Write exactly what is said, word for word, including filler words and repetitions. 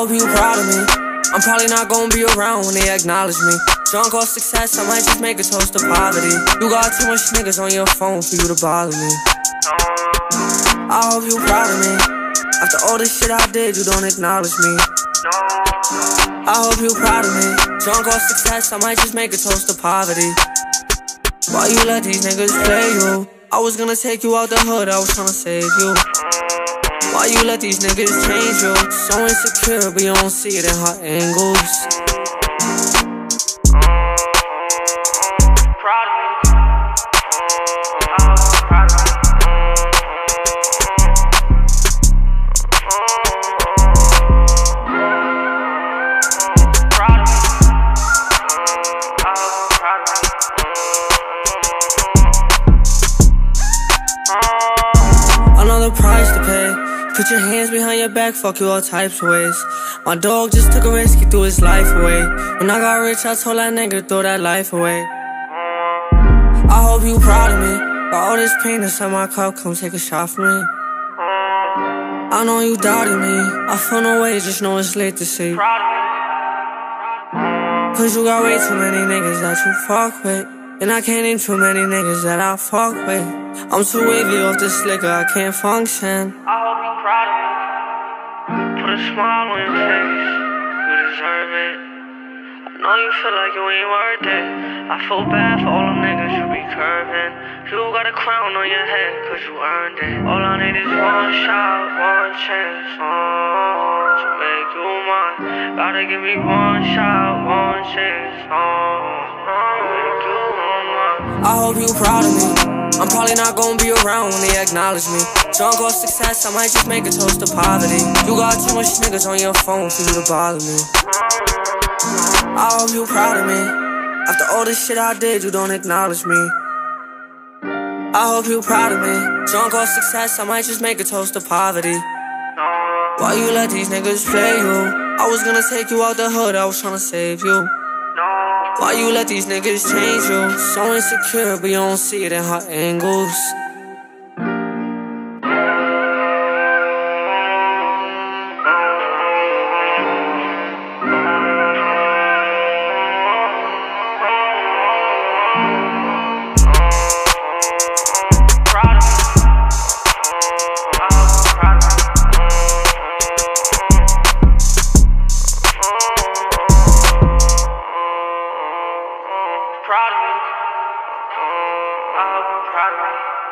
hope you proud of me. I'm probably not gonna be around when they acknowledge me. Drunk off success, I might just make a toast to poverty. You got too much niggas on your phone for you to bother me. I hope you proud of me. After all this shit I did, you don't acknowledge me. I hope you proud of me. Drunk off success, I might just make a toast to poverty. Why you let these niggas play you? I was gonna take you out the hood, I was tryna save you. Why you let these niggas change you? So insecure, but you don't see it in her angles. Proud of me. I'm proud of me. Proud of me. I'm proud of me. Another price to pay. Put your hands behind your back, fuck you all types of ways. My dog just took a risk, he threw his life away. When I got rich, I told that nigga to throw that life away. I hope you proud of me. Got all this pain inside my cup, come take a shot for me. I know you doubted me, I feel no way, just know it's late to see. Cause you got way too many niggas that you fuck with, and I can't name too many niggas that I fuck with. I'm too wavy off this liquor, I can't function. I hope you proud of me. Put a smile on your face, you deserve it. I know you feel like you ain't worth it. I feel bad for all them niggas you be curving. You got a crown on your head cause you earned it. All I need is one shot, one chance, oh, to make you mine. Gotta give me one shot, one chance, oh, to make you mine. I hope you proud of me. I'm probably not gonna be around when they acknowledge me. Drunk off success, I might just make a toast to poverty. You got too much niggas on your phone for you to bother me. I hope you proud of me. After all this shit I did, you don't acknowledge me. I hope you proud of me. Drunk off success, I might just make a toast to poverty. Why you let these niggas play you? I was gonna take you out the hood, I was tryna save you. Why you let these niggas change you? So insecure, but you don't see it in her angles. Proud of me. I'm proud of me.